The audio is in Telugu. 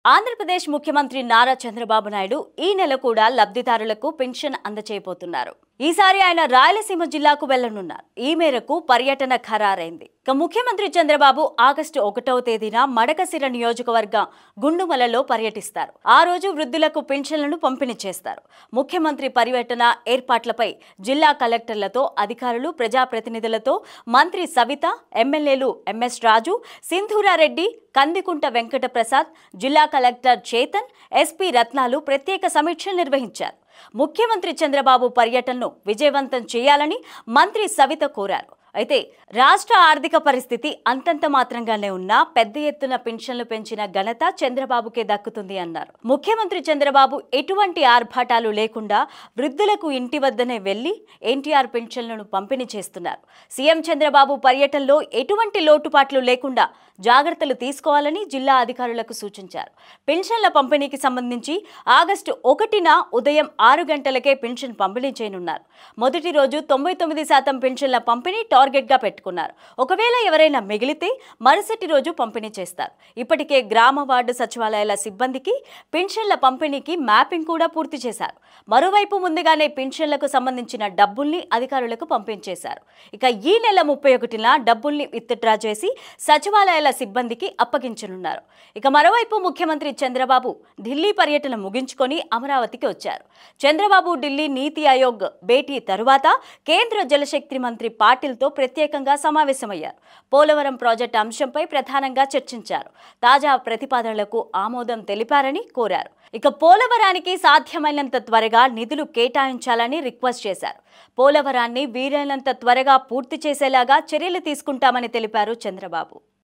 ఆంధ్రప్రదేశ్ ముఖ్యమంత్రి నారా చంద్రబాబు నాయుడు ఈ నెల కూడా లబ్ధిదారులకు పెన్షన్ అందజేయబోతున్నారు. ఈసారి ఆయన రాయలసీమ జిల్లాకు వెళ్లనున్నారు. ఈ మేరకు పర్యటన ఖరారైంది. ముఖ్యమంత్రి చంద్రబాబు ఆగస్టు 1వ తేదీన మడకశిర నియోజకవర్గ గుండుమలలో పర్యటిస్తారు. ఆ రోజు వృద్ధులకు పెన్షన్లను పంపిణీ చేస్తారు. ముఖ్యమంత్రి పర్యటన ఏర్పాట్లపై జిల్లా కలెక్టర్లతో, అధికారులు, ప్రజాప్రతినిధులతో మంత్రి సవిత, ఎమ్మెల్యేలు ఎంఎస్ రాజు, సింధూరారెడ్డి, కందికుంట వెంకట ప్రసాద్, జిల్లా కలెక్టర్ చేతన్, ఎస్పీ రత్నాలు ప్రత్యేక సమీక్షలు నిర్వహించారు. ముఖ్యమంత్రి చంద్రబాబు పర్యటనను విజయవంతం చేయాలని మంత్రి సవిత కోరారు. అయితే రాష్ట్ర ఆర్థిక పరిస్థితి అంతంత మాత్రంగానే ఉన్నా పెద్ద ఎత్తున పెన్షన్లు పెంచిన ఘనత చంద్రబాబుకే దక్కుతుంది అన్నారు. ముఖ్యమంత్రి చంద్రబాబు ఎటువంటి ఆర్భాటాలు లేకుండా వృద్ధులకు ఇంటి వద్దనే వెళ్లి ఎన్టీఆర్ పెన్షన్లను పంపిణీ చేస్తున్నారు. సీఎం చంద్రబాబు పర్యటనలో ఎటువంటి లోటుపాట్లు లేకుండా జాగ్రత్తలు తీసుకోవాలని జిల్లా అధికారులకు సూచించారు. పెన్షన్ల పంపిణీకి సంబంధించి ఆగస్టు 1న ఉదయం 6 గంటలకే పెన్షన్ పంపిణీ చేయనున్నారు. మొదటి రోజు 99% పెన్షన్ల పంపిణీ టార్గెట్ గా పెట్టుకున్నారు. ఒకవేళ ఎవరైనా మిగిలితే మరుసటి రోజు పంపిణీ చేస్తారు. ఇప్పటికే గ్రామ వార్డు సచివాలయాల సిబ్బందికి పెన్షన్ల పంపిణీకి మ్యాపింగ్ కూడా పూర్తి చేశారు. మరోవైపు ముందుగానే పెన్షన్లకు సంబంధించిన డబ్బుల్ని అధికారులకు పంపించేశారు. ఇక ఈ నెల 31న డబ్బుల్ని విత్డ్రా చేసి సచివాలయాల సిబ్బందికి అప్పగించనున్నారు. ఇక మరోవైపు ముఖ్యమంత్రి చంద్రబాబు ఢిల్లీ పర్యటన ముగించుకొని అమరావతికి వచ్చారు. చంద్రబాబు ఢిల్లీ నీతి ఆయోగ్ భేటీ తరువాత కేంద్ర జలశక్తి మంత్రి పాటిల్తో ప్రత్యేకంగా సమావేశమయ్యారు. పోలవరం ప్రాజెక్టు అంశంపై ప్రధానంగా చర్చించారు. తాజా ప్రతిపాదనలకు ఆమోదం తెలిపారని కోరారు. ఇక పోలవరానికి సాధ్యమైనంత త్వరగా నిధులు కేటాయించాలని రిక్వెస్ట్ చేశారు. పోలవరాన్ని వీలైనంత త్వరగా పూర్తి చేసేలాగా చర్యలు తీసుకుంటామని తెలిపారు చంద్రబాబు.